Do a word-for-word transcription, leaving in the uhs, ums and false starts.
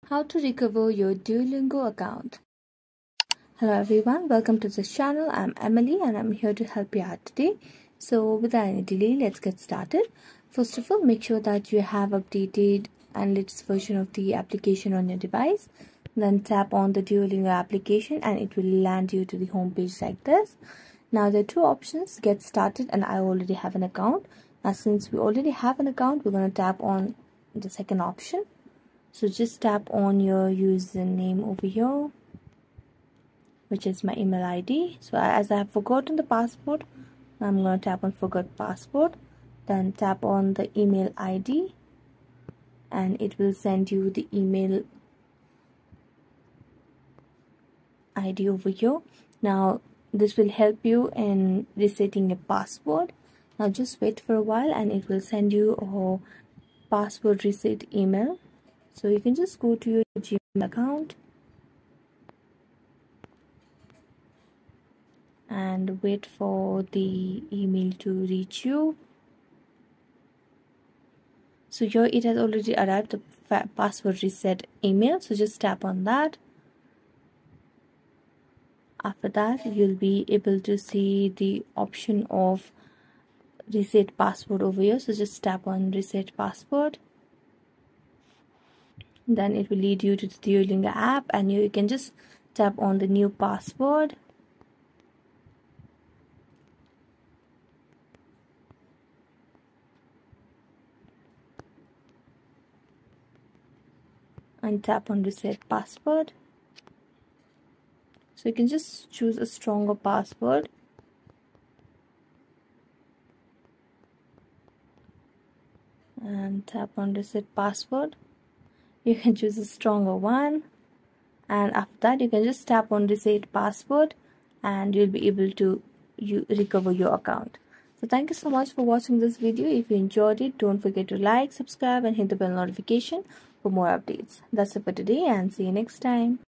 How to recover your Duolingo account. Hello everyone, welcome to this channel. I'm Emily and I'm here to help you out today. So without any delay, let's get started. First of all, make sure that you have updated and latest version of the application on your device. Then tap on the Duolingo application and it will land you to the home page like this. Now there are two options, get started and I already have an account. Now since we already have an account, we're going to tap on the second option. So just tap on your username over here, which is my email I D. So as I have forgotten the password, I'm going to tap on forgot password. Then tap on the email I D and it will send you the email I D over here. Now this will help you in resetting your password. Now just wait for a while and it will send you a password reset email. So you can just go to your Gmail account and wait for the email to reach you. So here it has already arrived, the password reset email. So just tap on that. After that, you'll be able to see the option of reset password over here. So just tap on reset password. Then it will lead you to the Duolingo app and you can just tap on the new password. And tap on reset password. So you can just choose a stronger password. And tap on reset password. You can choose a stronger one, and after that you can just tap on reset password and you'll be able to you recover your account. So thank you so much for watching this video. If you enjoyed it, don't forget to like, subscribe and hit the bell notification for more updates. That's it for today and see you next time.